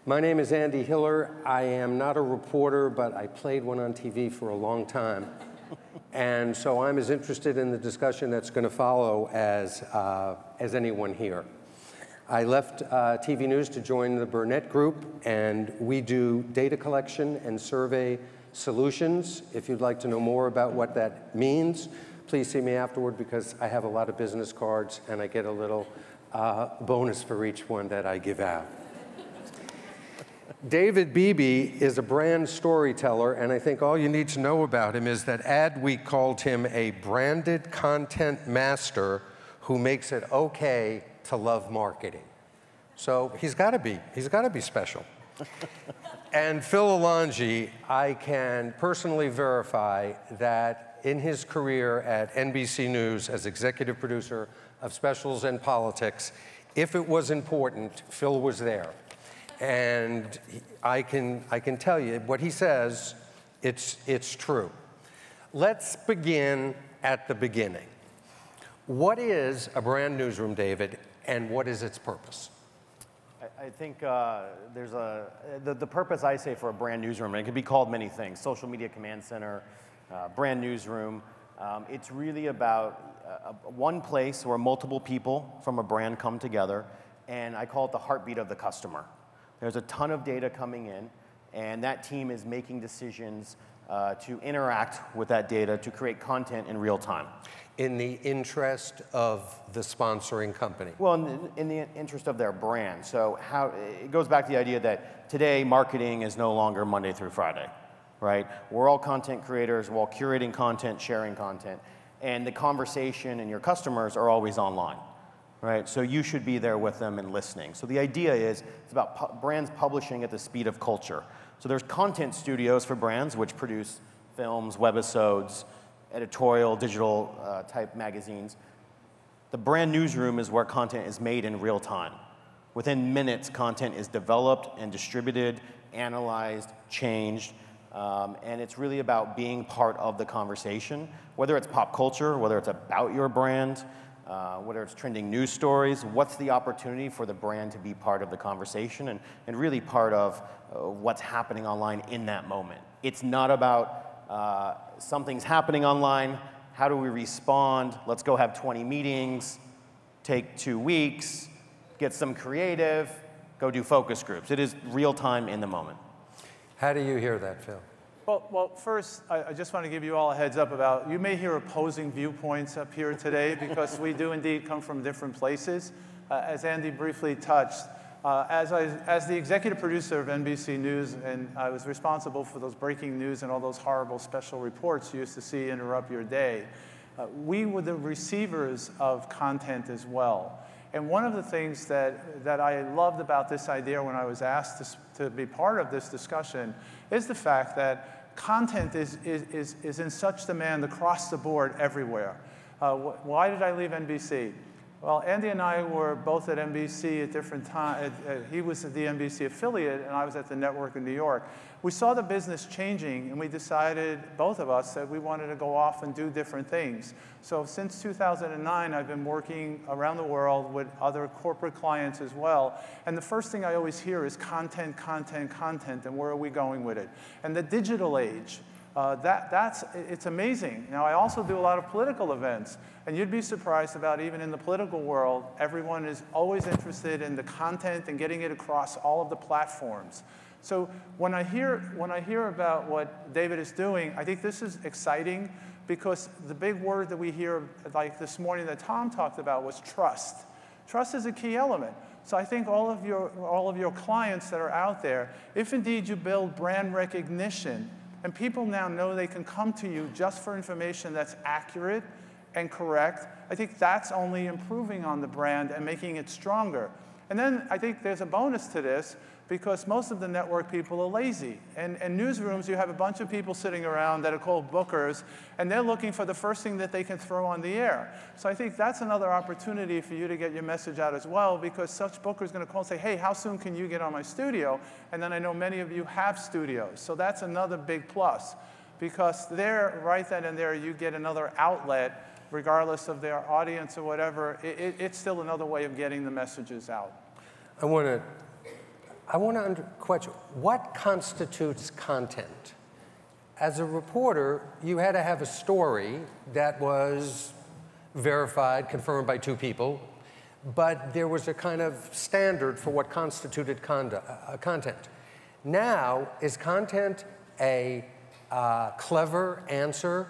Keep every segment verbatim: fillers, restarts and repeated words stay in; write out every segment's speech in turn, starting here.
My name is Andy Hiller. I am not a reporter, but I played one on T V for a long time. And so I'm as interested in the discussion that's going to follow as, uh, as anyone here. I left uh, T V News to join the Bernett Group, and we do data collection and survey solutions. If you'd like to know more about what that means, please see me afterward, because I have a lot of business cards and I get a little uh, bonus for each one that I give out. David Beebe is a brand storyteller, and I think all you need to know about him is that Adweek called him a branded content master who makes it okay to love marketing. So he's got to be, he's got to be special. And Phil Alongi, I can personally verify that in his career at N B C News as executive producer of specials and politics, if it was important, Phil was there. And I can, I can tell you, what he says, it's, it's true. Let's begin at the beginning. What is a brand newsroom, David, and what is its purpose? I, I think uh, there's a, the, the purpose I say for a brand newsroom, and it could be called many things, social media command center, uh, brand newsroom. Um, it's really about uh, one place where multiple people from a brand come together, and I call it the heartbeat of the customer. There's a ton of data coming in, and that team is making decisions uh, to interact with that data to create content in real time. In the interest of the sponsoring company? Well, in, in the interest of their brand. So how, it goes back to the idea that today marketing is no longer Monday through Friday, right? We're all content creators, we're all curating content, sharing content, and the conversation and your customers are always online. Right? So you should be there with them and listening. So the idea is it's about pu brands publishing at the speed of culture. So there's content studios for brands which produce films, webisodes, editorial, digital uh, type magazines. The brand newsroom is where content is made in real time. Within minutes, content is developed and distributed, analyzed, changed, um, and it's really about being part of the conversation, whether it's pop culture, whether it's about your brand, Uh, whether it's trending news stories, what's the opportunity for the brand to be part of the conversation and, and really part of uh, what's happening online in that moment. It's not about uh, something's happening online, how do we respond, let's go have twenty meetings, take two weeks, get some creative, go do focus groups. It is real time in the moment. How do you hear that, Phil? Well, well, first, I, I just want to give you all a heads up about, you may hear opposing viewpoints up here today because we do indeed come from different places. Uh, as Andy briefly touched, uh, as, I, as the executive producer of N B C News, and I was responsible for those breaking news and all those horrible special reports you used to see interrupt your day, uh, we were the receivers of content as well. And one of the things that, that I loved about this idea when I was asked to, to be part of this discussion is the fact that content is, is, is, is in such demand across the board everywhere. Uh, wh why did I leave N B C? Well, Andy and I were both at N B C at different times. Uh, he was at the N B C affiliate, and I was at the network in New York. We saw the business changing, and we decided, both of us, that we wanted to go off and do different things. So since two thousand nine, I've been working around the world with other corporate clients as well. And the first thing I always hear is content, content, content, and where are we going with it? And the digital age. Uh, that, that's, it's amazing. Now, I also do a lot of political events, and you'd be surprised about even in the political world, everyone is always interested in the content and getting it across all of the platforms. So when I hear, when I hear about what David is doing, I think this is exciting because the big word that we hear, like this morning that Tom talked about, was trust. Trust is a key element. So I think all of your, all of your clients that are out there, if indeed you build brand recognition, and people now know they can come to you just for information that's accurate and correct, I think that's only improving on the brand and making it stronger. And then I think there's a bonus to this because most of the network people are lazy. And in newsrooms, you have a bunch of people sitting around that are called bookers, and they're looking for the first thing that they can throw on the air. So I think that's another opportunity for you to get your message out as well, because such booker is going to call and say, hey, how soon can you get on my studio? And then I know many of you have studios. So that's another big plus, because there, right then and there, you get another outlet, regardless of their audience or whatever. It, it, it's still another way of getting the messages out. I want to I want to under question, what constitutes content? As a reporter, you had to have a story that was verified, confirmed by two people, but there was a kind of standard for what constituted conduct, uh, content. Now, is content a uh, clever answer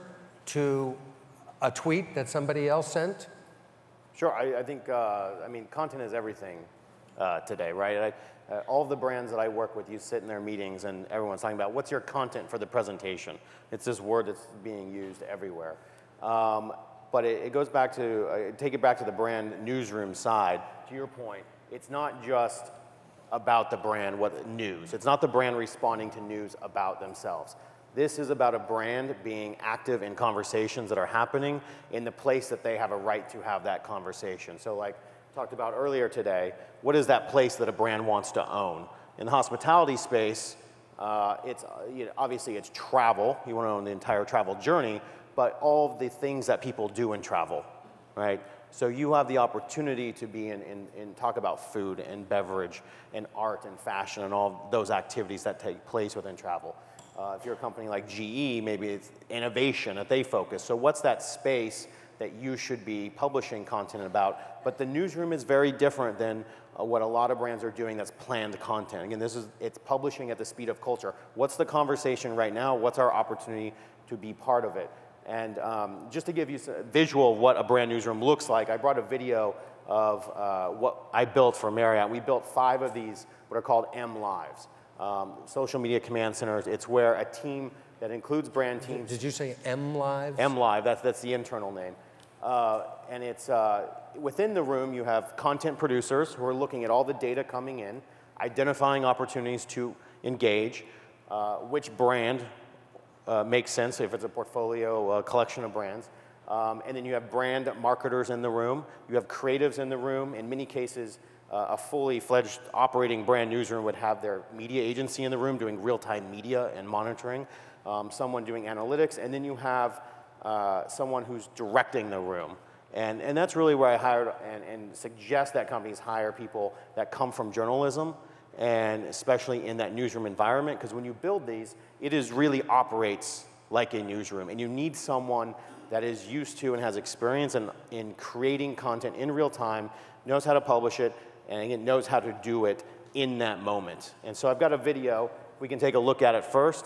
to a tweet that somebody else sent? Sure, I, I think, uh, I mean, content is everything uh, today, right? I, uh, all of the brands that I work with, you sit in their meetings and everyone's talking about what's your content for the presentation. It's this word that's being used everywhere. Um, but it, it goes back to, uh, take it back to the brand newsroom side. To your point, it's not just about the brand, what news. It's not the brand responding to news about themselves. This is about a brand being active in conversations that are happening in the place that they have a right to have that conversation. So like talked about earlier today, what is that place that a brand wants to own? In the hospitality space, uh, it's uh, you know, obviously it's travel. You want to own the entire travel journey, but all of the things that people do in travel, right? So you have the opportunity to be in, in, in talk about food and beverage and art and fashion and all those activities that take place within travel. Uh, if you're a company like G E, maybe it's innovation that they focus. So what's that space that you should be publishing content about? But the newsroom is very different than uh, what a lot of brands are doing that's planned content. Again, this is, it's publishing at the speed of culture. What's the conversation right now? What's our opportunity to be part of it? And um, just to give you a visual of what a brand newsroom looks like, I brought a video of uh, what I built for Marriott. We built five of these, what are called M Lives. Um, social media command centers. It's where a team that includes brand teams. Did you say M Live? M Live, that's, that's the internal name. Uh, and it's, uh, within the room you have content producers who are looking at all the data coming in, identifying opportunities to engage, uh, which brand uh, makes sense if it's a portfolio uh, collection of brands. Um, and then you have brand marketers in the room, you have creatives in the room. In many cases, Uh, a fully fledged operating brand newsroom would have their media agency in the room doing real-time media and monitoring, um, someone doing analytics, and then you have uh, someone who's directing the room. And, and that's really where I hired and, and suggest that companies hire people that come from journalism, and especially in that newsroom environment, because when you build these, it is really operates like a newsroom, and you need someone that is used to and has experience in, in creating content in real time, knows how to publish it, and it knows how to do it in that moment. And so I've got a video. We can take a look at it first,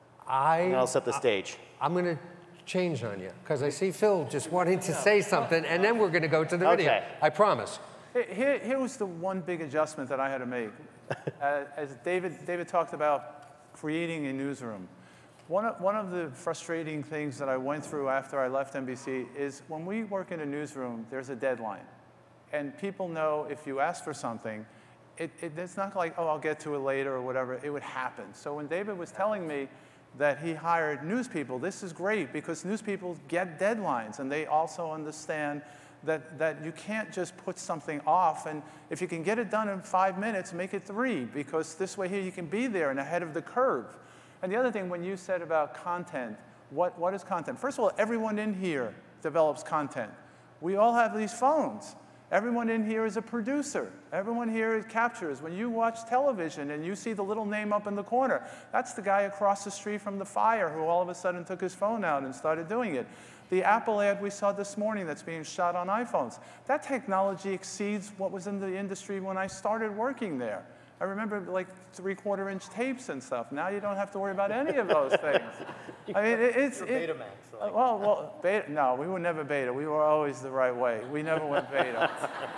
I, and I'll set the stage. I, I'm going to change on you, because I see Phil just wanting to say something, and then we're going to go to the video. Okay. I promise. Here, here was the one big adjustment that I had to make. uh, as David, David talked about creating a newsroom. One of, one of the frustrating things that I went through after I left N B C is when we work in a newsroom, there's a deadline. And people know if you ask for something, it, it, it's not like, oh, I'll get to it later or whatever. It would happen. So when David was telling me that he hired news people, this is great because news people get deadlines and they also understand that, that you can't just put something off. And if you can get it done in five minutes, make it three, because this way here you can be there and ahead of the curve. And the other thing, when you said about content, what, what is content? First of all, everyone in here develops content. We all have these phones. Everyone in here is a producer. Everyone here captures. When you watch television and you see the little name up in the corner, that's the guy across the street from the fire who all of a sudden took his phone out and started doing it. The Apple ad we saw this morning that's being shot on iPhones, that technology exceeds what was in the industry when I started working there. I remember like three-quarter inch tapes and stuff. Now you don't have to worry about any of those things. I mean, it, it's... You're it, Betamax. Like. Well, well, beta, no, we were never beta. We were always the right way. We never went beta.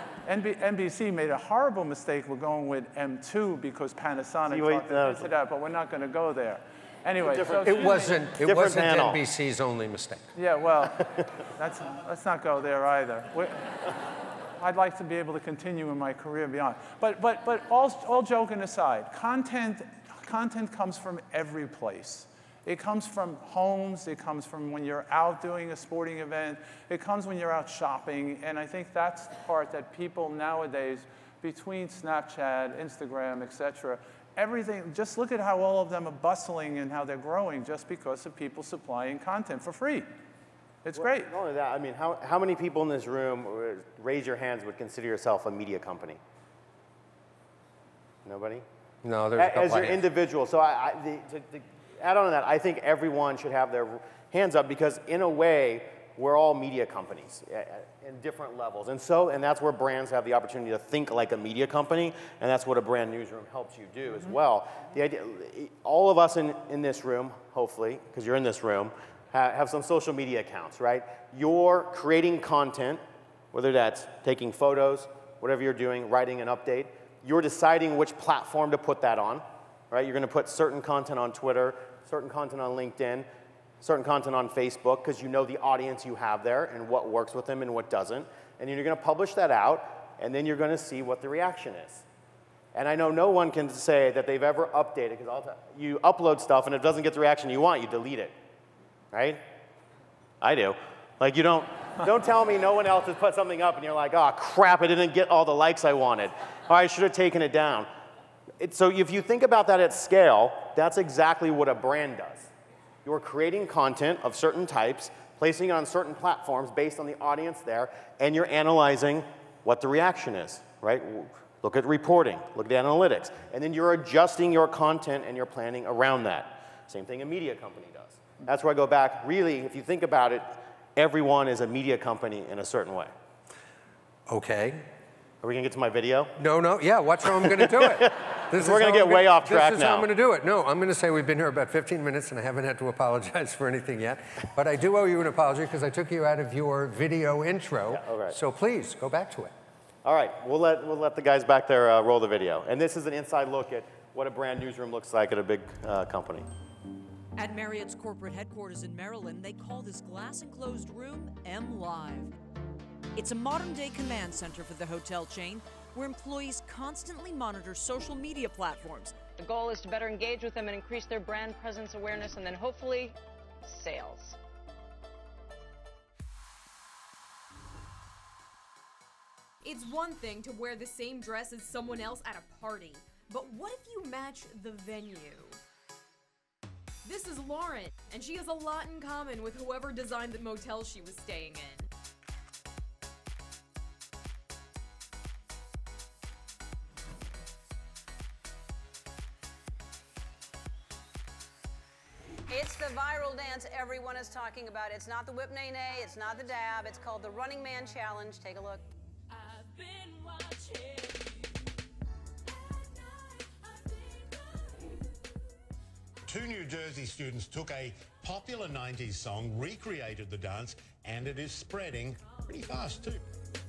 N B C made a horrible mistake. We're going with M two because Panasonic See, wait, talked us into that, but we're not going to go there. Anyway, so It wasn't, it wasn't panel. N B C's only mistake. Yeah, well, that's, let's not go there either. We're, I'd like to be able to continue in my career beyond. But, but, but all, all joking aside, content, content comes from every place. It comes from homes, it comes from when you're out doing a sporting event, it comes when you're out shopping, and I think that's the part that people nowadays, between Snapchat, Instagram, et cetera, everything, just look at how all of them are bustling and how they're growing just because of people supplying content for free. It's Well, great. not only that, I mean, how, how many people in this room, raise your hands, would consider yourself a media company? Nobody? No, there's as your individual. So I, I, the, to, to add on to that, I think everyone should have their hands up because in a way, we're all media companies in different levels. And so, and that's where brands have the opportunity to think like a media company, and that's what a brand newsroom helps you do mm-hmm. as well. The idea, all of us in, in this room, hopefully, because you're in this room, ha have some social media accounts, right? You're creating content, whether that's taking photos, whatever you're doing, writing an update. You're deciding which platform to put that on, right? You're gonna put certain content on Twitter, certain content on LinkedIn, certain content on Facebook, because you know the audience you have there and what works with them and what doesn't. And you're gonna publish that out, and then you're gonna see what the reaction is. And I know no one can say that they've ever updated, because you upload stuff and if it doesn't get the reaction you want, you delete it, right? I do. Like you don't, don't tell me no one else has put something up and you're like, oh crap, I didn't get all the likes I wanted. Or I should have taken it down. It, so if you think about that at scale, that's exactly what a brand does. You're creating content of certain types, placing it on certain platforms based on the audience there, and you're analyzing what the reaction is, right? Look at reporting, look at analytics, and then you're adjusting your content and your planning around that. Same thing a media company does. That's where I go back. Really, if you think about it, everyone is a media company in a certain way. Okay. Are we gonna get to my video? No, no, yeah, watch how I'm gonna do it. This We're gonna get way off track now. This is how I'm gonna do it. No, I'm gonna say we've been here about fifteen minutes and I haven't had to apologize for anything yet. But I do owe you an apology because I took you out of your video intro. Yeah, all right. So please, go back to it. All right, we'll let, we'll let the guys back there uh, roll the video. And this is an inside look at what a brand newsroom looks like at a big uh, company. At Marriott's corporate headquarters in Maryland, they call this glass-enclosed room M Live. It's a modern-day command center for the hotel chain, where employees constantly monitor social media platforms. The goal is to better engage with them and increase their brand presence, awareness, and then hopefully, sales. It's one thing to wear the same dress as someone else at a party, but what if you match the venue? This is Lauren, and she has a lot in common with whoever designed the motel she was staying in. It's the viral dance everyone is talking about. It's not the whip nay nay, it's not the dab, it's called the Running Man Challenge. Take a look. I've been watching you. Two New Jersey students took a popular nineties song, recreated the dance, and it is spreading pretty fast too.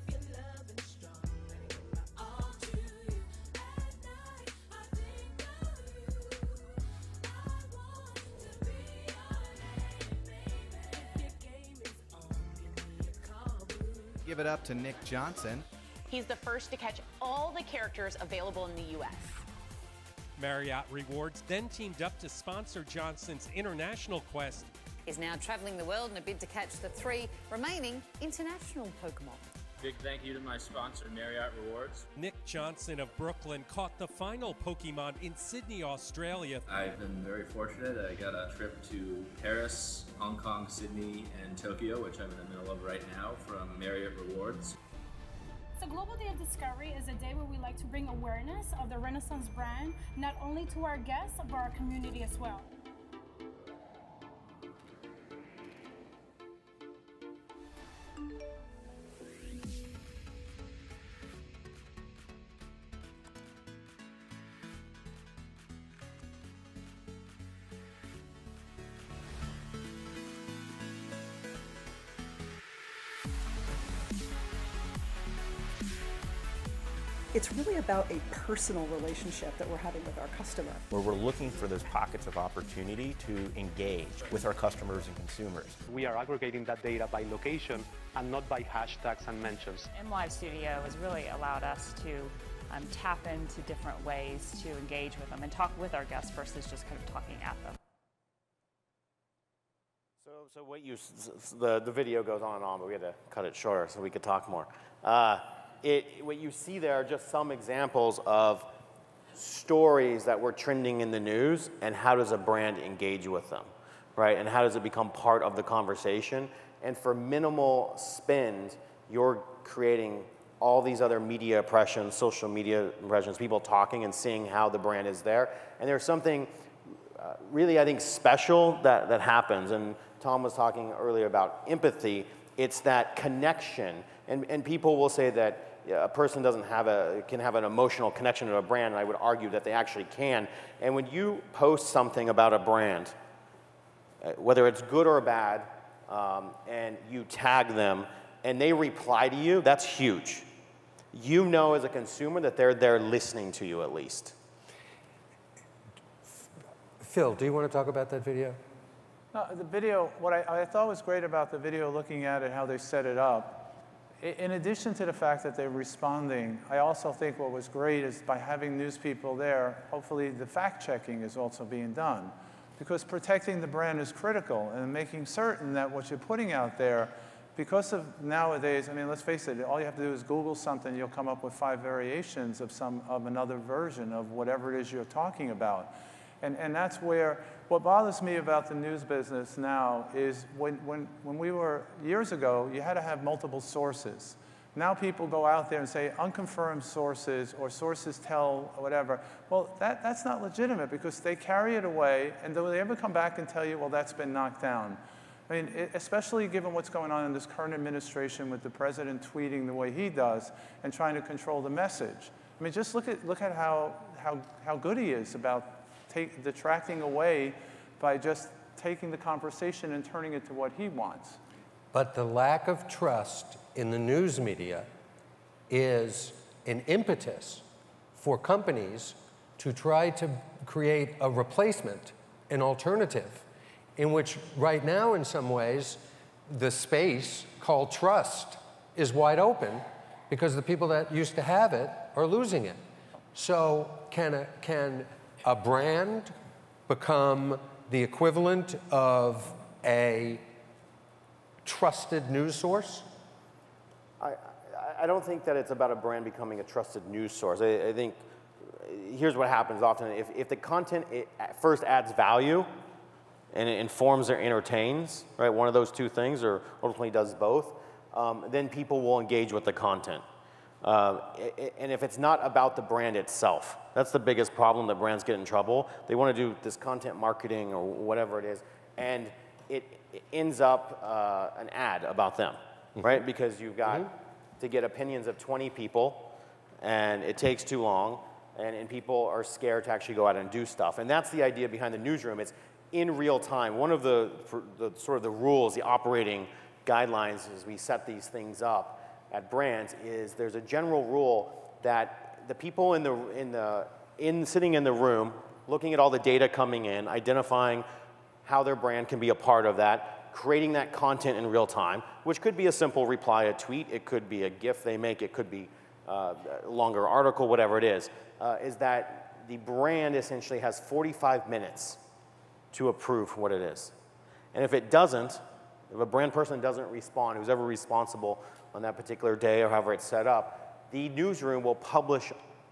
Give it up to Nick Johnson. He's the first to catch all the characters available in the U S Marriott Rewards then teamed up to sponsor Johnson's international quest. He's now traveling the world in a bid to catch the three remaining international Pokemon. Big thank you to my sponsor, Marriott Rewards. Nick Johnson of Brooklyn caught the final Pokemon in Sydney, Australia. I've been very fortunate. I got a trip to Paris, Hong Kong, Sydney, and Tokyo, which I'm in the middle of right now, from Marriott Rewards. So Global Day of Discovery is a day where we like to bring awareness of the Renaissance brand, not only to our guests, but our community as well. It's really about a personal relationship that we're having with our customer. Where we're looking for those pockets of opportunity to engage with our customers and consumers. We are aggregating that data by location and not by hashtags and mentions. M Live Studio has really allowed us to um, tap into different ways to engage with them and talk with our guests versus just kind of talking at them. So, so what you, the, the video goes on and on, but we had to cut it shorter so we could talk more. Uh, It, what you see there are just some examples of stories that were trending in the news and how does a brand engage with them, right? And how does it become part of the conversation? And for minimal spend, you're creating all these other media impressions, social media impressions, people talking and seeing how the brand is there. And there's something uh, really, I think, special that, that happens. And Tom was talking earlier about empathy. It's that connection. And, and people will say that a person doesn't have a, can have an emotional connection to a brand, and I would argue that they actually can. And when you post something about a brand, whether it's good or bad, um, and you tag them, and they reply to you, that's huge. You know as a consumer that they're there listening to you at least. Phil, do you want to talk about that video? No, the video, what I, I thought was great about the video, looking at it, how they set it up, in addition to the fact that they're responding, I also think what was great is by having news people there, hopefully the fact checking is also being done. Because protecting the brand is critical, and making certain that what you're putting out there, because of nowadays, I mean, let's face it, all you have to do is Google something, you'll come up with five variations of some of another version of whatever it is you're talking about. And, and that's where, what bothers me about the news business now is when, when, when we were, years ago, you had to have multiple sources. Now people go out there and say unconfirmed sources or sources tell whatever. Well, that, that's not legitimate because they carry it away, and do they ever come back and tell you, well, that's been knocked down? I mean, it, especially given what's going on in this current administration with the president tweeting the way he does and trying to control the message. I mean, just look at, look at how, how, how good he is about take, detracting away by just taking the conversation and turning it to what he wants. But the lack of trust in the news media is an impetus for companies to try to create a replacement, an alternative, in which right now, in some ways, the space called trust is wide open because the people that used to have it are losing it. So can a, can a brand become the equivalent of a trusted news source? I, I don't think that it's about a brand becoming a trusted news source. I, I think here's what happens often. If, if the content it at first adds value and it informs or entertains, right, one of those two things, or ultimately does both, um, then people will engage with the content. Uh, and if it's not about the brand itself, that's the biggest problem that brands get in trouble. They want to do this content marketing or whatever it is, and it, it ends up uh, an ad about them, mm-hmm. right? Because you've got mm-hmm. to get opinions of twenty people, and it takes too long, and, and people are scared to actually go out and do stuff. And that's the idea behind the newsroom. It's in real time. One of the, the sort of the rules, the operating guidelines as we set these things up at brands is there's a general rule that the people in the, in the, in sitting in the room, looking at all the data coming in, identifying how their brand can be a part of that, creating that content in real time, which could be a simple reply, a tweet, it could be a GIF they make, it could be uh, a longer article, whatever it is, uh, is that the brand essentially has forty-five minutes to approve what it is. And if it doesn't, if a brand person doesn't respond, who's ever responsible on that particular day or however it's set up, the newsroom will publish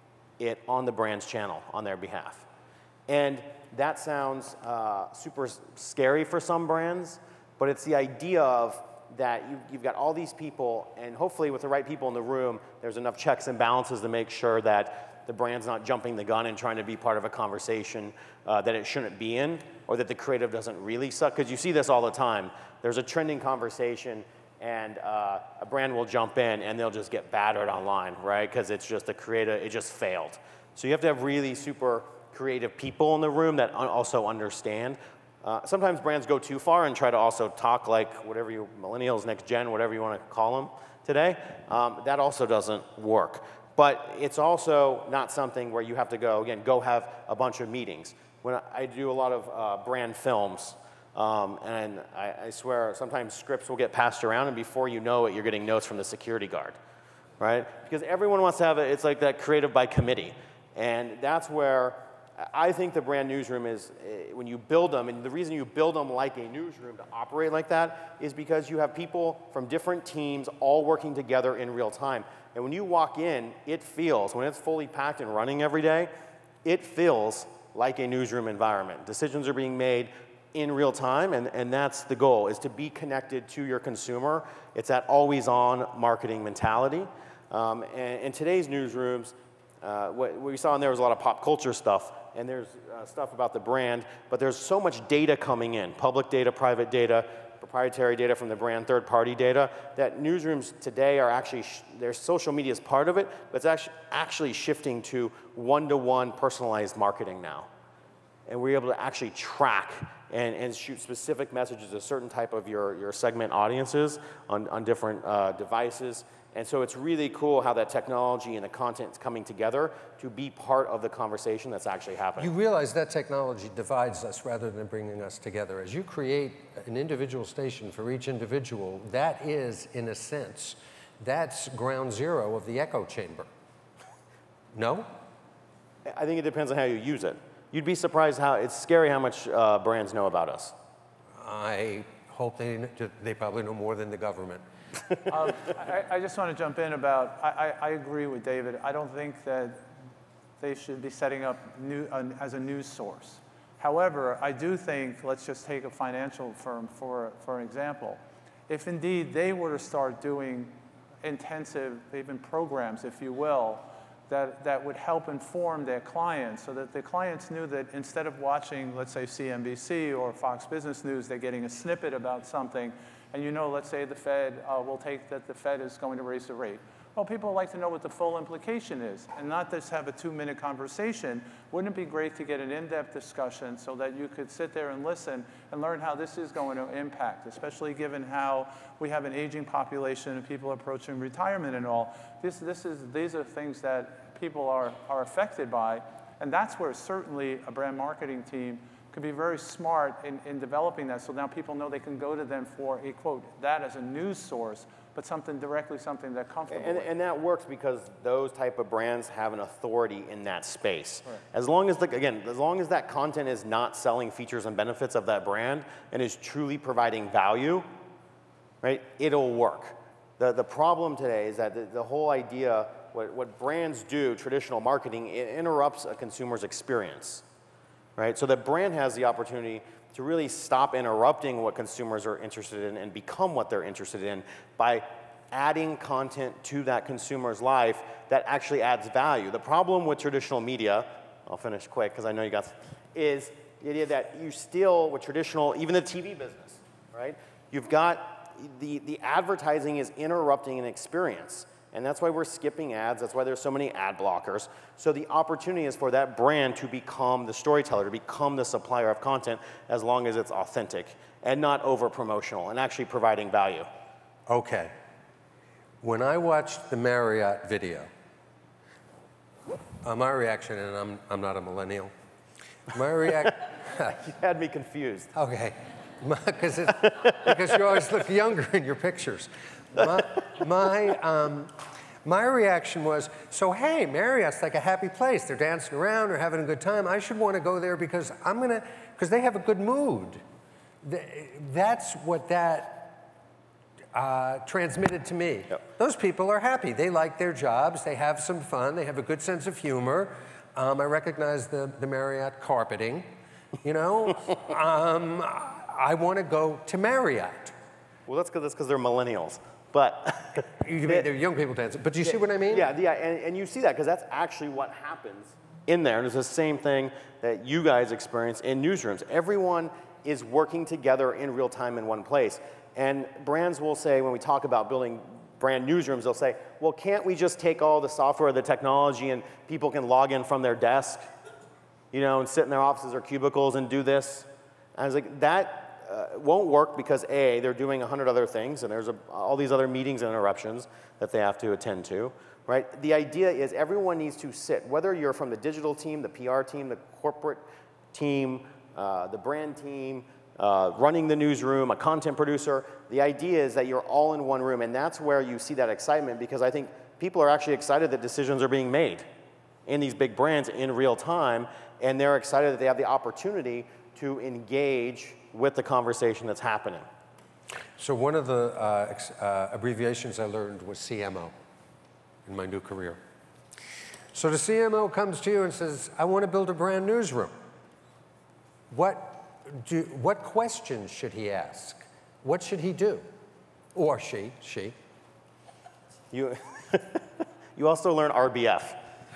it on the brand's channel on their behalf. And that sounds uh, super scary for some brands, but it's the idea of that you've, you've got all these people, and hopefully with the right people in the room, there's enough checks and balances to make sure that the brand's not jumping the gun and trying to be part of a conversation uh, that it shouldn't be in, or that the creative doesn't really suck, because you see this all the time. There's a trending conversation, and uh, a brand will jump in, and they'll just get battered online, right? Because it's just the creative, it just failed. So you have to have really super creative people in the room that also understand. Uh, sometimes brands go too far and try to also talk like whatever you, millennials, next gen, whatever you want to call them today. Um, that also doesn't work. But it's also not something where you have to go, again, go have a bunch of meetings. When I do a lot of uh, brand films, um, and I, I swear sometimes scripts will get passed around, and before you know it, you're getting notes from the security guard, right? Because everyone wants to have it, it's like that creative by committee. And that's where I think the brand newsroom is, uh, when you build them, and the reason you build them like a newsroom to operate like that is because you have people from different teams all working together in real time. And when you walk in, it feels, when it's fully packed and running every day, it feels like a newsroom environment. Decisions are being made in real time, and, and that's the goal, is to be connected to your consumer. It's that always-on marketing mentality. Um, and in today's newsrooms, uh, what, what we saw in there was a lot of pop culture stuff, and there's uh, stuff about the brand, but there's so much data coming in, public data, private data, proprietary data from the brand, third-party data, that newsrooms today are actually, sh their social media is part of it, but it's actually, actually shifting to one-to-one personalized marketing now. And we're able to actually track and, and shoot specific messages to a certain type of your, your segment audiences on, on different uh, devices. And so it's really cool how that technology and the content is coming together to be part of the conversation that's actually happening. You realize that technology divides us rather than bringing us together. As you create an individual station for each individual, that is, in a sense, that's ground zero of the echo chamber. No? I think it depends on how you use it. You'd be surprised how, it's scary how much uh, brands know about us. I hope they, they probably know more than the government. um, I, I just want to jump in about, I, I, I agree with David. I don't think that they should be setting up new, uh, as a news source. However, I do think, let's just take a financial firm for, for an example. If indeed they were to start doing intensive, even programs, if you will, that, that would help inform their clients so that the clients knew that instead of watching, let's say, C N B C or Fox Business News, they're getting a snippet about something, and you know, let's say the Fed uh, will take that the Fed is going to raise the rate. Well, people like to know what the full implication is, and not just have a two-minute conversation. Wouldn't it be great to get an in-depth discussion so that you could sit there and listen and learn how this is going to impact, especially given how we have an aging population and people approaching retirement and all. This, this is, these are things that people are, are affected by, and that's where certainly a brand marketing team could be very smart in, in developing that, so now people know they can go to them for a, quote, that as a news source, but something directly, something they're comfortable and, with. And that works because those type of brands have an authority in that space. Right. As long as, the, again, as long as that content is not selling features and benefits of that brand and is truly providing value, right, it'll work. The, the problem today is that the, the whole idea, what, what brands do, traditional marketing, it interrupts a consumer's experience, right? So the brand has the opportunity to really stop interrupting what consumers are interested in and become what they're interested in by adding content to that consumer's life that actually adds value. The problem with traditional media, I'll finish quick because I know you got, is the idea that you still, with traditional, even the T V business, right? You've got, the, the advertising is interrupting an experience. And that's why we're skipping ads. That's why there's so many ad blockers. So the opportunity is for that brand to become the storyteller, to become the supplier of content, as long as it's authentic and not over-promotional and actually providing value. Okay. When I watched the Marriott video, uh, my reaction, and I'm, I'm not a millennial, my reaction... You had me confused. Okay. Because you always look younger in your pictures. My, my, um, my reaction was, so hey, Marriott's like a happy place. They're dancing around, they're having a good time. I should want to go there because I'm gonna, because they have a good mood. That's what that uh, transmitted to me. Yep. Those people are happy. They like their jobs. They have some fun. They have a good sense of humor. Um, I recognize the, the Marriott carpeting. You know, um, I want to go to Marriott. Well, that's because that's because they're millennials. But you mean they're young people dancing. But do you yeah, see what I mean? Yeah, yeah, and, and you see that because that's actually what happens in there. And it's the same thing that you guys experience in newsrooms. Everyone is working together in real time in one place. And brands will say, when we talk about building brand newsrooms, they'll say, well, can't we just take all the software, the technology, and people can log in from their desk, you know, and sit in their offices or cubicles and do this? And I was like, that Uh, won't work because A, they're doing a hundred other things, and there's a, all these other meetings and interruptions that they have to attend to, right? The idea is everyone needs to sit, whether you're from the digital team, the P R team, the corporate team, uh, the brand team, uh, running the newsroom, a content producer. The idea is that you're all in one room, and that's where you see that excitement, because I think people are actually excited that decisions are being made in these big brands in real time, and they're excited that they have the opportunity to engage with the conversation that's happening. So one of the uh, ex uh, abbreviations I learned was C M O in my new career. So the C M O comes to you and says, I want to build a brand newsroom. What, do, what questions should he ask? What should he do? Or she, she. You You also learn R B F.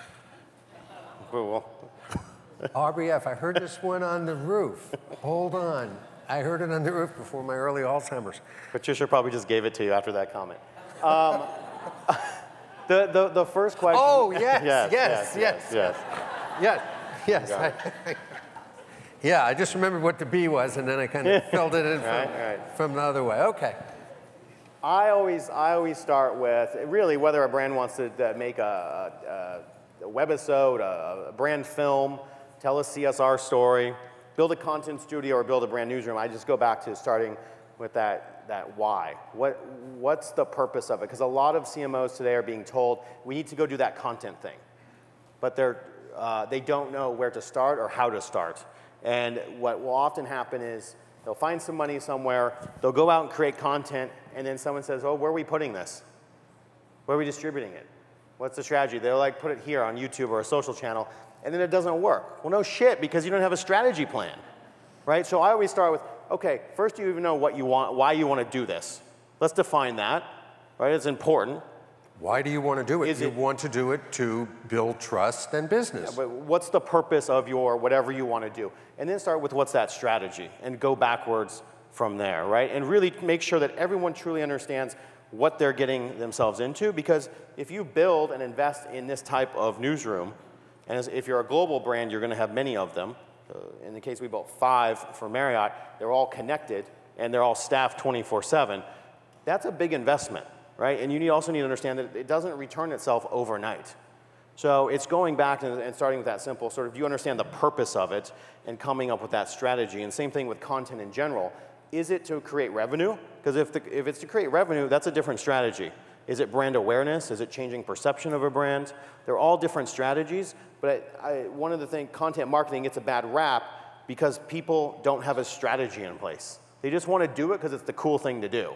Cool. R B F, I heard this one on the roof. Hold on. I heard it on the roof before my early Alzheimer's. Patricia probably just gave it to you after that comment. Um, the, the, the first question. Oh, yes, yes, yes, yes, yes. Yes, yes. Got it. I, I, yeah, I just remembered what the B was, and then I kind of filled it in from, Right, right. from the other way. Okay. I always, I always start with, really, whether a brand wants to uh, make a, a, a webisode, a, a brand film, tell a C S R story, build a content studio, or build a brand newsroom, I just go back to starting with that, that why. What, what's the purpose of it? Because a lot of C M Os today are being told, we need to go do that content thing. But they're, uh, they don't know where to start or how to start. And what will often happen is they'll find some money somewhere, they'll go out and create content, and then someone says, oh, where are we putting this? Where are we distributing it? What's the strategy? They'll like put it here on YouTube or a social channel, and then it doesn't work. Well, no shit, because you don't have a strategy plan, right? So I always start with, okay, first you even know what you want, why you want to do this. Let's define that, right? It's important. Why do you want to do it? Is you it, want to do it to build trust and business. Yeah, but what's the purpose of your whatever you want to do? And then start with what's that strategy and go backwards from there, right? And really make sure that everyone truly understands what they're getting themselves into, because if you build and invest in this type of newsroom, and as, if you're a global brand, you're going to have many of them. Uh, in the case we built five for Marriott, they're all connected and they're all staffed twenty-four seven. That's a big investment, right? And you need, also need to understand that it doesn't return itself overnight. So it's going back and, and starting with that simple sort of, you understand the purpose of it and coming up with that strategy. And same thing with content in general. Is it to create revenue? Because if, the, if it's to create revenue, that's a different strategy. Is it brand awareness? Is it changing perception of a brand? They're all different strategies, but I, I, one of the things, content marketing gets a bad rap because people don't have a strategy in place. They just want to do it because it's the cool thing to do.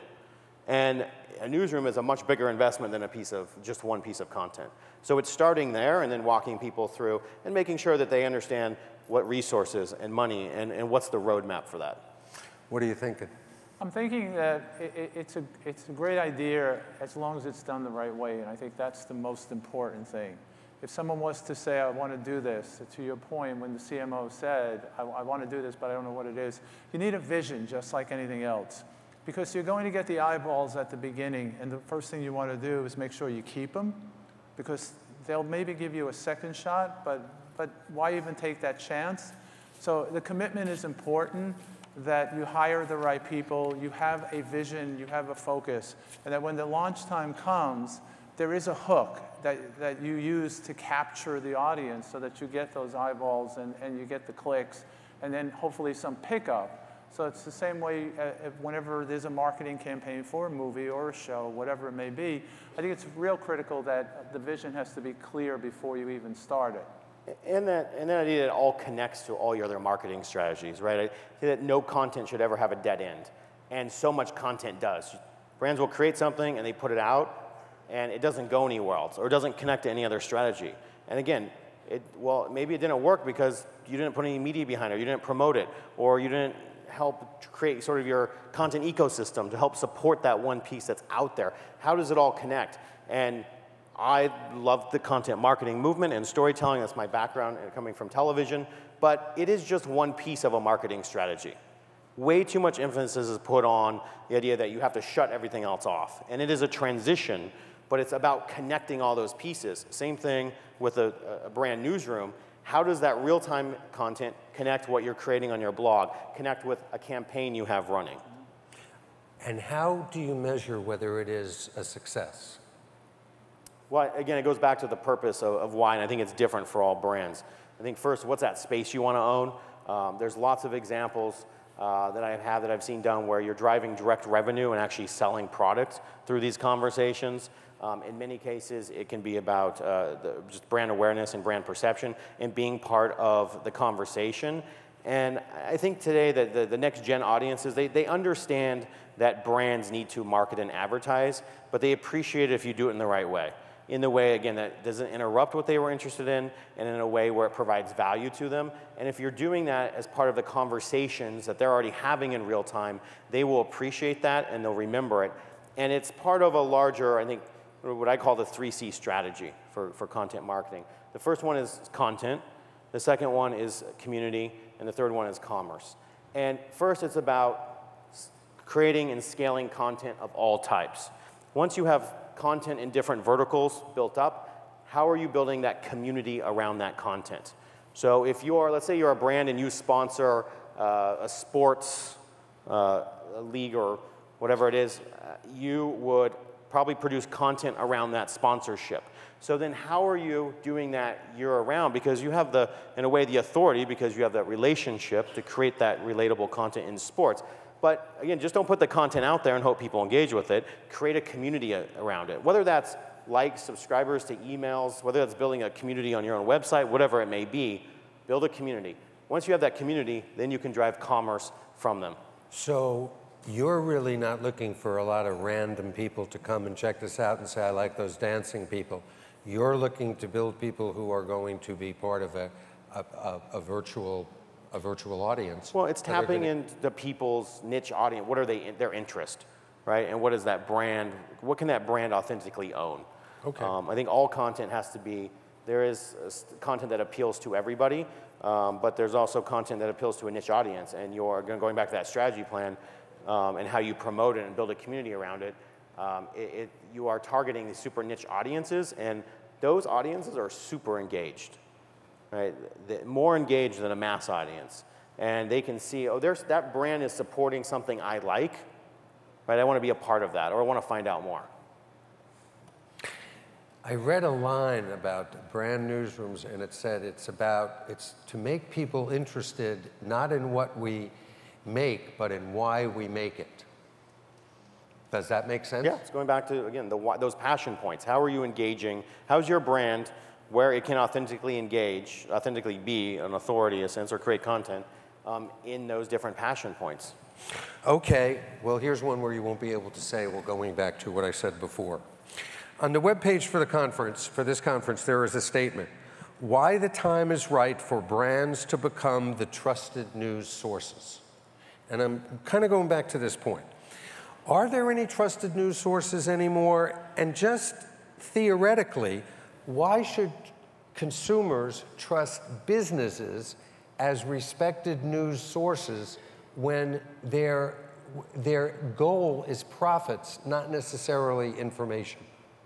And a newsroom is a much bigger investment than a piece of, just one piece of content. So it's starting there and then walking people through and making sure that they understand what resources and money and, and what's the roadmap for that. What are you thinking? I'm thinking that it, it's, a, it's a great idea as long as it's done the right way, and I think that's the most important thing. If someone was to say, I want to do this, to your point, when the C M O said, I, I want to do this, but I don't know what it is, you need a vision just like anything else. Because you're going to get the eyeballs at the beginning, and the first thing you want to do is make sure you keep them, because they'll maybe give you a second shot, but, but why even take that chance? So the commitment is important, that you hire the right people, you have a vision, you have a focus, and that when the launch time comes, there is a hook that, that you use to capture the audience so that you get those eyeballs and, and you get the clicks, and then hopefully some pickup. So it's the same way uh, whenever there's a marketing campaign for a movie or a show, whatever it may be, I think it's real critical that the vision has to be clear before you even start it. And that, and that idea that it all connects to all your other marketing strategies, right? I say that no content should ever have a dead end, and so much content does. Brands will create something and they put it out, and it doesn't go anywhere else, or it doesn't connect to any other strategy. And again, it, well, maybe it didn't work because you didn't put any media behind it, or you didn't promote it, or you didn't help create sort of your content ecosystem to help support that one piece that's out there. How does it all connect? And I love the content marketing movement and storytelling. That's my background coming from television. But it is just one piece of a marketing strategy. Way too much emphasis is put on the idea that you have to shut everything else off. And it is a transition, but it's about connecting all those pieces. Same thing with a, a brand newsroom. How does that real-time content connect what you're creating on your blog, connect with a campaign you have running? And how do you measure whether it is a success? Well, again, it goes back to the purpose of, of why, and I think it's different for all brands. I think first, what's that space you want to own? Um, there's lots of examples uh, that I have that I've seen done where you're driving direct revenue and actually selling products through these conversations. Um, in many cases, it can be about uh, the, just brand awareness and brand perception and being part of the conversation. And I think today that the, the next gen audiences, they, they understand that brands need to market and advertise, but they appreciate it if you do it in the right way. In the way, again, that doesn't interrupt what they were interested in, and in a way where it provides value to them. And if you're doing that as part of the conversations that they're already having in real time, they will appreciate that and they'll remember it. And it's part of a larger, I think, what I call the three C strategy for, for content marketing. The first one is content, the second one is community, and the third one is commerce. And first, it's about creating and scaling content of all types. Once you have content in different verticals built up, how are you building that community around that content? So if you are, let's say you're a brand and you sponsor uh, a sports uh, a league or whatever it is, uh, you would probably produce content around that sponsorship. So then how are you doing that year-round? Because you have the, in a way, the authority, because you have that relationship to create that relatable content in sports. But again, just don't put the content out there and hope people engage with it. Create a community around it. Whether that's likes, subscribers to emails, whether that's building a community on your own website, whatever it may be, build a community. Once you have that community, then you can drive commerce from them. So you're really not looking for a lot of random people to come and check this out and say, I like those dancing people. You're looking to build people who are going to be part of a, a, a, a virtual a virtual audience. Well, it's tapping into people's niche audience. What are they, their interest, right? And what is that brand, what can that brand authentically own? Okay. Um, I think all content has to be, there is content that appeals to everybody, um, but there's also content that appeals to a niche audience. And you're going back to that strategy plan um, and how you promote it and build a community around it, um, it, it, you are targeting these super niche audiences, and those audiences are super engaged. Right? The, more engaged than a mass audience. And they can see, oh, there's, that brand is supporting something I like, right? I want to be a part of that, or I want to find out more. I read a line about brand newsrooms, and it said it's about, it's to make people interested not in what we make, but in why we make it. Does that make sense? Yeah, it's going back to, again, the, those passion points. How are you engaging? How's your brand where it can authentically engage, authentically be an authority, in a sense, or create content um, in those different passion points? Okay, well, here's one where you won't be able to say, well, going back to what I said before. On the webpage for the conference, for this conference, there is a statement, why the time is right for brands to become the trusted news sources. And I'm kind of going back to this point. Are there any trusted news sources anymore? And just theoretically, why should consumers trust businesses as respected news sources when their, their goal is profits, not necessarily information?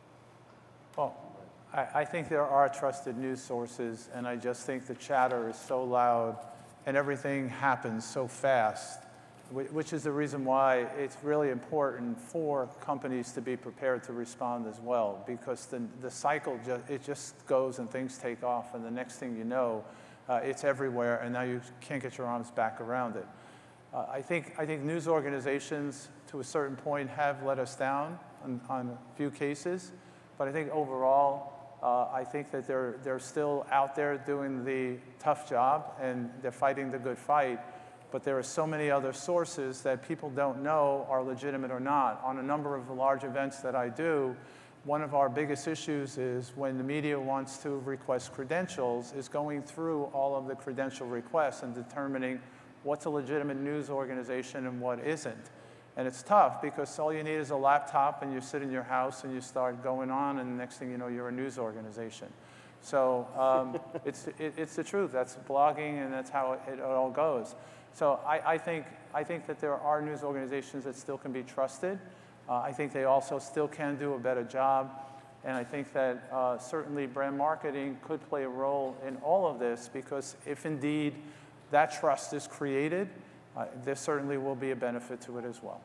Well, I, I think there are trusted news sources, and I just think the chatter is so loud and everything happens so fast, which is the reason why it's really important for companies to be prepared to respond as well, because the, the cycle, just, it just goes and things take off, and the next thing you know, uh, it's everywhere, and now you can't get your arms back around it. Uh, I think, I think news organizations, to a certain point, have let us down on, on a few cases, but I think overall, uh, I think that they're, they're still out there doing the tough job, and they're fighting the good fight. But there are so many other sources that people don't know are legitimate or not. On a number of the large events that I do, one of our biggest issues is when the media wants to request credentials, is going through all of the credential requests and determining what's a legitimate news organization and what isn't. And it's tough because all you need is a laptop and you sit in your house and you start going on, and the next thing you know, you're a news organization. So um, it's, it, it's the truth. That's blogging, and that's how it, it all goes. So I, I, think, I think that there are news organizations that still can be trusted. Uh, I think they also still can do a better job. And I think that uh, certainly brand marketing could play a role in all of this, because if indeed that trust is created, uh, there certainly will be a benefit to it as well.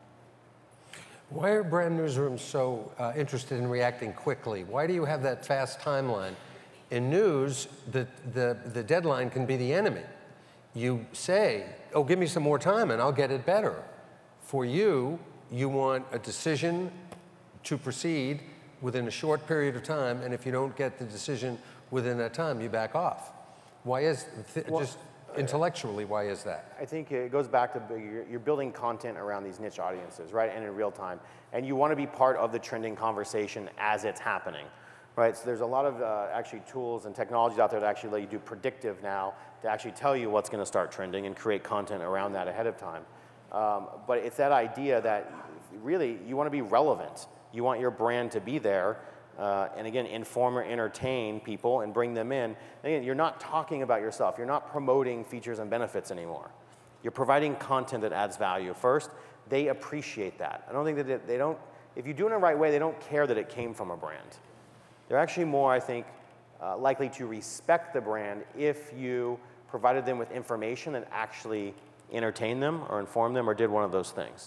Why are brand newsrooms so uh, interested in reacting quickly? Why do you have that fast timeline? In news, the, the, the deadline can be the enemy. You say, oh, give me some more time and I'll get it better. For you, you want a decision to proceed within a short period of time, and if you don't get the decision within that time, you back off. Why is, th well, just intellectually, why is that? I think it goes back to you're, you're building content around these niche audiences, right, and in real time. And you want to be part of the trending conversation as it's happening, right? So there's a lot of uh, actually tools and technologies out there that actually let you do predictive now to actually tell you what's going to start trending and create content around that ahead of time. Um, but it's that idea that really you want to be relevant. You want your brand to be there uh, and again, inform or entertain people and bring them in. And again, you're not talking about yourself. You're not promoting features and benefits anymore. You're providing content that adds value. First, they appreciate that. I don't think that it, they don't, if you do it in the right way, they don't care that it came from a brand. They're actually more, I think, uh, likely to respect the brand if you provided them with information that actually entertained them or informed them or did one of those things.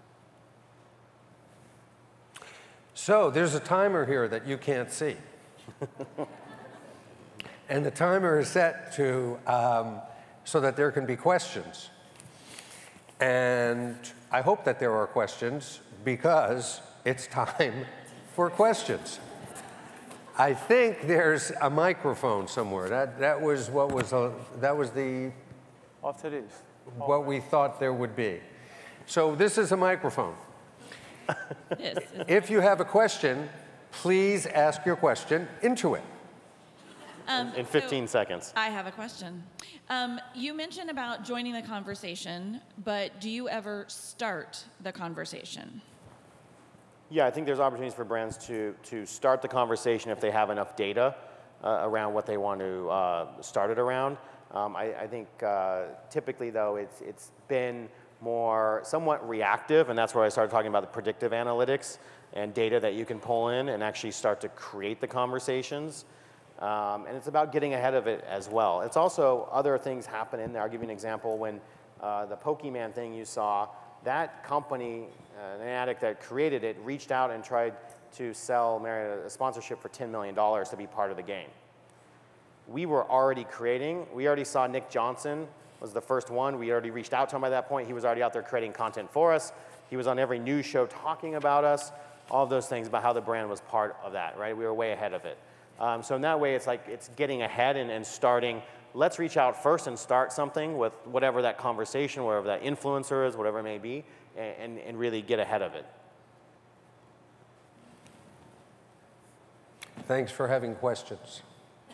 So there's a timer here that you can't see. And the timer is set to, um, so that there can be questions. And I hope that there are questions because it's time for questions. I think there's a microphone somewhere. That, that was what was, uh, that was the, Off to these. what we thought there would be. So this is a microphone. Yes. If you have a question, please ask your question into it. Um, in fifteen so seconds. I have a question. Um, you mentioned about joining the conversation, but do you ever start the conversation? Yeah, I think there's opportunities for brands to, to start the conversation if they have enough data uh, around what they want to uh, start it around. Um, I, I think uh, typically, though, it's, it's been more somewhat reactive, and that's where I started talking about the predictive analytics and data that you can pull in and actually start to create the conversations. Um, and it's about getting ahead of it as well. It's also other things happen in there. I'll give you an example. When uh, the Pokemon thing you saw, that company, uh, an addict that created it, reached out and tried to sell Marriott a sponsorship for ten million dollars to be part of the game. We were already creating. We already saw Nick Johnson was the first one. We already reached out to him by that point. He was already out there creating content for us. He was on every news show talking about us, all of those things about how the brand was part of that, right? We were way ahead of it. Um, so in that way, it's like it's getting ahead and, and starting. Let's reach out first and start something with whatever that conversation, whatever that influencer is, whatever it may be, and, and really get ahead of it. Thanks for having questions.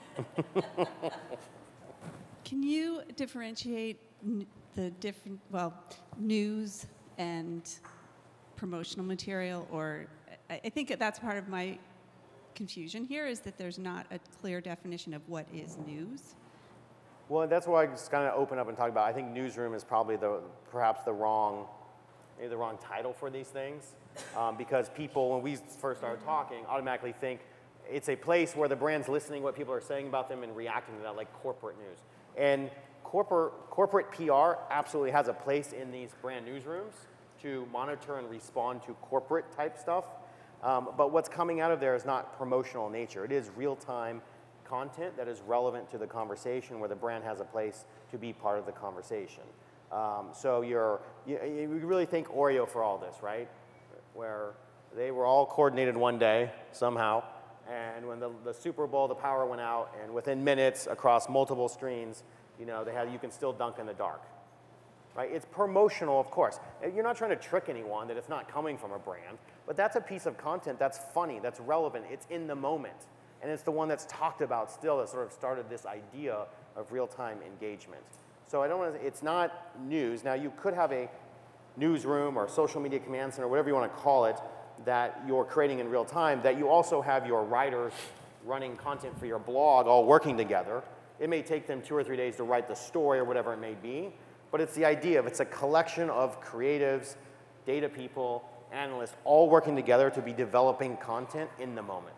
Can you differentiate n the different, well, news and promotional material? Or I, I think that's part of my confusion here, is that there's not a clear definition of what is news. Well, that's why I just kind of open up and talk about. I think Newsroom is probably the perhaps the wrong, maybe the wrong title for these things, um, because people, when we first started talking, automatically think it's a place where the brand's listening what people are saying about them and reacting to that, like corporate news. And corporate corporate P R absolutely has a place in these brand newsrooms to monitor and respond to corporate type stuff. Um, but what's coming out of there is not promotional in nature. It is real-time content that is relevant to the conversation, where the brand has a place to be part of the conversation. Um, so you're, you, you really think Oreo for all this, right? Where they were all coordinated one day somehow, and when the, the Super Bowl, the power went out, and within minutes across multiple screens, you know, they had, you can still dunk in the dark. Right? It's promotional, of course. You're not trying to trick anyone that it's not coming from a brand, but that's a piece of content that's funny, that's relevant, it's in the moment. And it's the one that's talked about still that sort of started this idea of real-time engagement. So I don't want to, it's not news. Now you could have a newsroom or social media command center, whatever you want to call it, that you're creating in real time, that you also have your writers running content for your blog all working together. It may take them two or three days to write the story or whatever it may be. But it's the idea of it's a collection of creatives, data people, analysts, all working together to be developing content in the moment.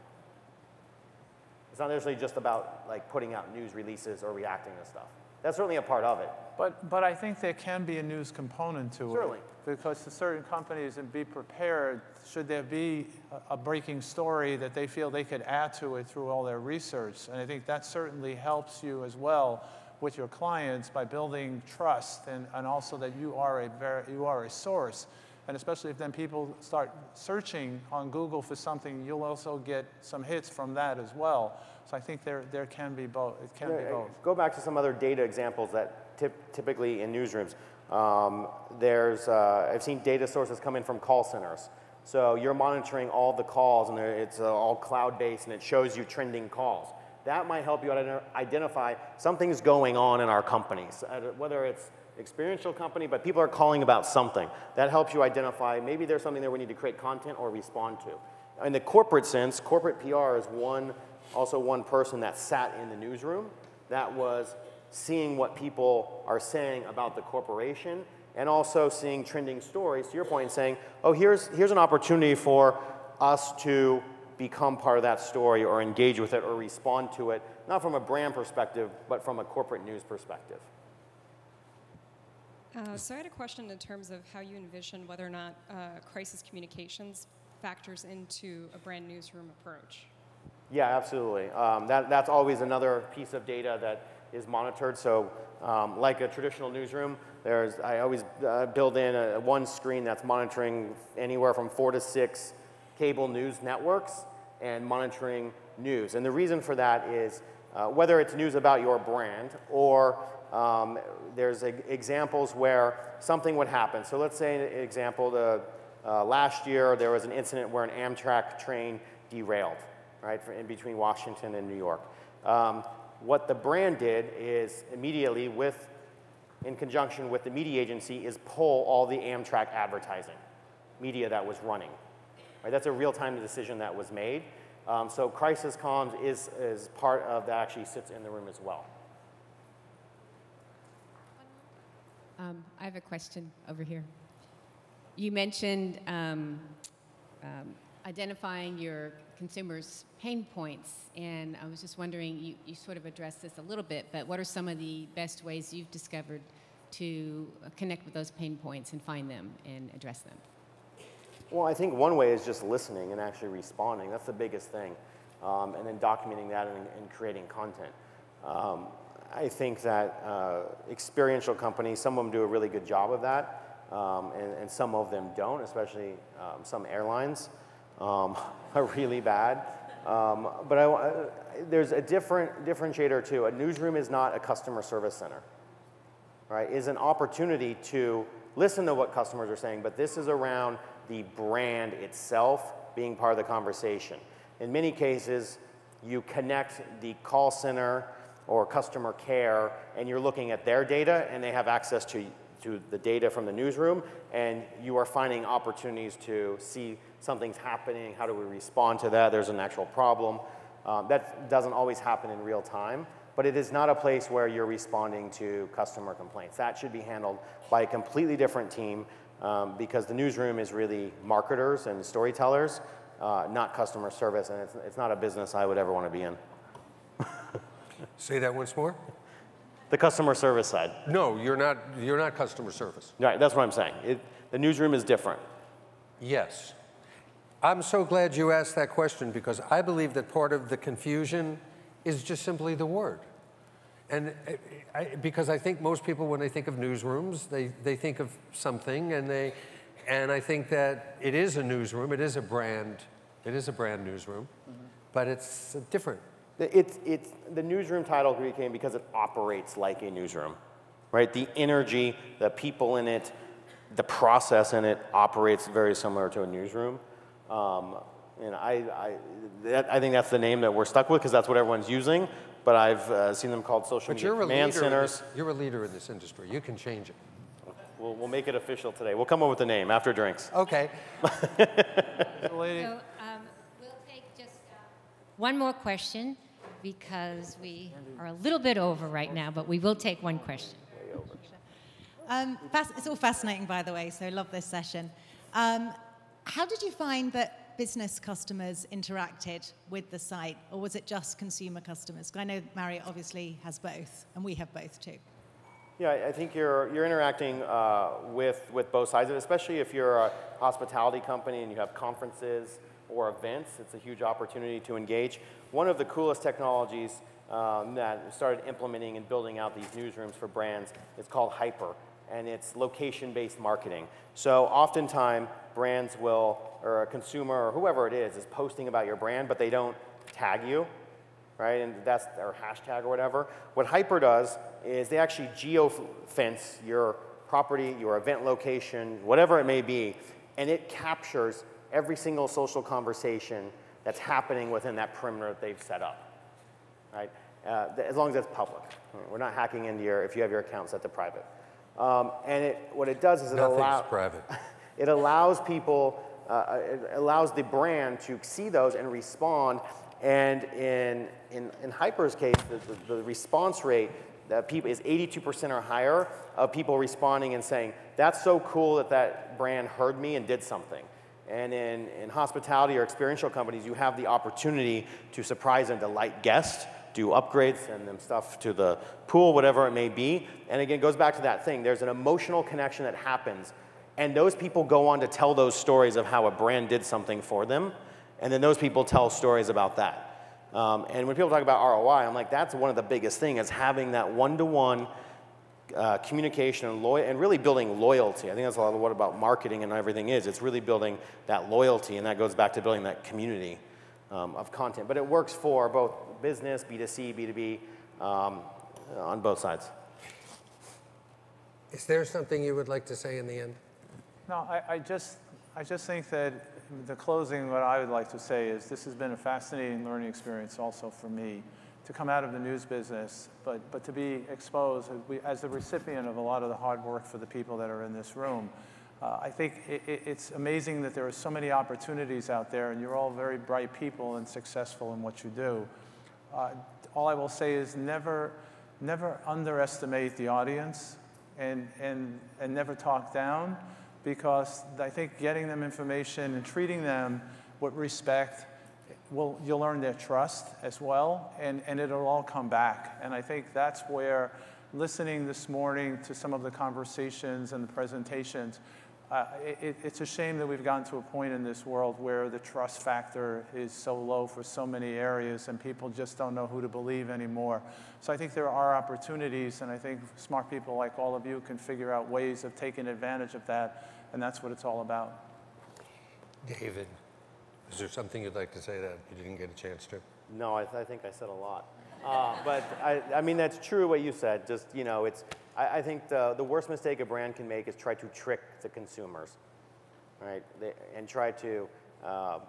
It's not necessarily just about like putting out news releases or reacting to stuff. That's certainly a part of it. But, but I think there can be a news component to Certainly. it. Because to certain companies, and be prepared, should there be a, a breaking story that they feel they could add to it through all their research. And I think that certainly helps you as well with your clients by building trust, and, and also that you are a very, you are a source. And especially if then people start searching on Google for something, you'll also get some hits from that as well. So I think there, there can be both. It can yeah, be both. Go back to some other data examples that tip, typically in newsrooms. Um, there's, uh, I've seen data sources come in from call centers. So you're monitoring all the calls, and it's uh, all cloud-based, and it shows you trending calls. That might help you identify something's going on in our companies, whether it's experiential company, but people are calling about something. That helps you identify maybe there's something there we need to create content or respond to. in the corporate sense, corporate P R is one, also one person that sat in the newsroom that was seeing what people are saying about the corporation and also seeing trending stories, to your point, and saying, oh, here's, here's an opportunity for us to become part of that story or engage with it or respond to it, not from a brand perspective, but from a corporate news perspective. Uh, so I had a question in terms of how you envision whether or not uh, crisis communications factors into a brand newsroom approach. Yeah, absolutely. Um, that, that's always another piece of data that is monitored. So um, like a traditional newsroom, there's, I always uh, build in a, one screen that's monitoring anywhere from four to six cable news networks and monitoring news. And the reason for that is uh, whether it's news about your brand or um, there's a, examples where something would happen. So let's say an example, the, uh, last year there was an incident where an Amtrak train derailed, right, for in between Washington and New York. Um, what the brand did is immediately with, in conjunction with the media agency, is pull all the Amtrak advertising, media that was running. Right, that's a real-time decision that was made. Um, so crisis comms is, is part of that, actually sits in the room as well. Um, I have a question over here. You mentioned um, um, identifying your consumers' pain points, and I was just wondering, you, you sort of addressed this a little bit, but what are some of the best ways you've discovered to connect with those pain points and find them and address them? Well, I think one way is just listening and actually responding. That's the biggest thing. Um, and then documenting that and, and creating content. Um, I think that uh, experiential companies, some of them do a really good job of that, um, and, and some of them don't, especially um, some airlines um, are really bad. Um, but I, uh, there's a different differentiator too. A newsroom is not a customer service center, right? It's an opportunity to listen to what customers are saying, but this is around the brand itself being part of the conversation. In many cases, you connect the call center or customer care, and you're looking at their data, and they have access to, to the data from the newsroom, and you are finding opportunities to see something's happening, how do we respond to that, there's an actual problem. Um, that doesn't always happen in real time, but it is not a place where you're responding to customer complaints. That should be handled by a completely different team, Um, because the newsroom is really marketers and storytellers, uh, not customer service, and it's, it's not a business I would ever want to be in. Say that once more. The customer service side. No, you're not, you're not customer service. Right, that's what I'm saying. It, the newsroom is different. Yes. I'm so glad you asked that question because I believe that part of the confusion is just simply the word. And I, because I think most people, when they think of newsrooms, they, they think of something, and they, and I think that it is a newsroom, it is a brand, it is a brand newsroom, mm-hmm. but it's different. It's, it's, the newsroom title came because it operates like a newsroom, right? The energy, the people in it, the process in it operates very similar to a newsroom. Um, and I, I, that, I think that's the name that we're stuck with because that's what everyone's using. But I've uh, seen them called social but media command centers. This, you're a leader in this industry. You can change it. We'll, we'll make it official today. We'll come up with a name after drinks. Okay. So, um, we'll take just uh, one more question because we are a little bit over right now, but we will take one question. Um, it's all fascinating, by the way, so I love this session. Um, how did you find that business customers interacted with the site, or was it just consumer customers? I know Marriott obviously has both, and we have both too. Yeah, I think you're, you're interacting uh, with, with both sides of it, especially if you're a hospitality company and you have conferences or events. It's a huge opportunity to engage. One of the coolest technologies um, that started implementing and building out these newsrooms for brands is called Hyper, and it's location-based marketing. So oftentimes, brands will, or a consumer, or whoever it is, is posting about your brand, but they don't tag you, right? And that's, or hashtag or whatever. What Hyper does is they actually geo-fence your property, your event location, whatever it may be, and it captures every single social conversation that's happening within that perimeter that they've set up, right? Uh, as long as it's public. We're not hacking into your, if you have your account set to private. Um, and it, what it does is it allows, private. It allows people uh, it allows the brand to see those and respond. And in, in, in Hyper's case, the, the, the response rate that people is eighty-two percent or higher of people responding and saying, that's so cool that that brand heard me and did something. And in, in hospitality or experiential companies, you have the opportunity to surprise and delight guests, do upgrades, send them stuff to the pool, whatever it may be. And again, it goes back to that thing. There's an emotional connection that happens. And those people go on to tell those stories of how a brand did something for them. And then those people tell stories about that. Um, and when people talk about R O I, I'm like, that's one of the biggest things, is having that one-to-one uh, communication and, lo and really building loyalty. I think that's a lot of what about marketing and everything is. It's really building that loyalty, and that goes back to building that community um, of content. But it works for both business, B two C, B two B, um, on both sides. Is there something you would like to say in the end? No, I, I just, I just think that the closing, what I would like to say is this has been a fascinating learning experience also for me, to come out of the news business, but, but to be exposed as the recipient of a lot of the hard work for the people that are in this room. Uh, I think it, it, it's amazing that there are so many opportunities out there, and you're all very bright people and successful in what you do. Uh, all I will say is never, never underestimate the audience, and, and, and never talk down, because I think getting them information and treating them with respect, will, you'll earn their trust as well, and, and it'll all come back. And I think that's where, listening this morning to some of the conversations and the presentations, uh, it, it's a shame that we've gotten to a point in this world where the trust factor is so low for so many areas, and people just don't know who to believe anymore. So I think there are opportunities, and I think smart people like all of you can figure out ways of taking advantage of that, and that's what it's all about. David, is there something you'd like to say that you didn't get a chance to? No, I, th I think I said a lot. Uh, but I, I mean, that's true what you said. Just, you know, it's, I, I think the, the worst mistake a brand can make is try to trick the consumers, right? They, and try to uh,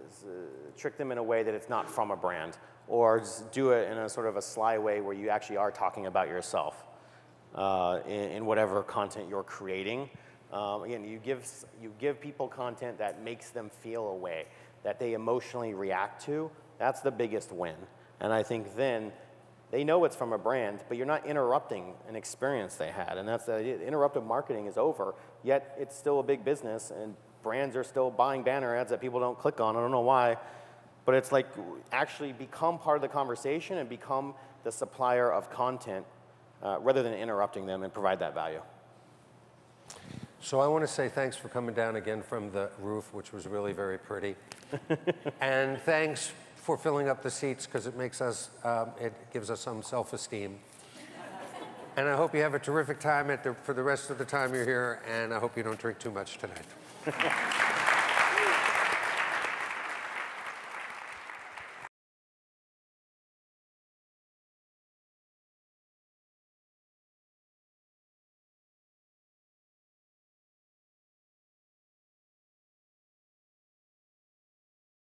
trick them in a way that it's not from a brand, or just do it in a sort of a sly way where you actually are talking about yourself uh, in, in whatever content you're creating. Um, again, you give, you give people content that makes them feel a way, that they emotionally react to. That's the biggest win. And I think then they know it's from a brand, but you're not interrupting an experience they had. And that's the idea. Interruptive marketing is over, yet it's still a big business, and brands are still buying banner ads that people don't click on. I don't know why. But it's like, actually become part of the conversation and become the supplier of content uh, rather than interrupting them, and provide that value. So I want to say thanks for coming down again from the roof, which was really very pretty. And thanks for filling up the seats, because it makes us, um, it gives us some self-esteem. And I hope you have a terrific time at the, for the rest of the time you're here, and I hope you don't drink too much tonight.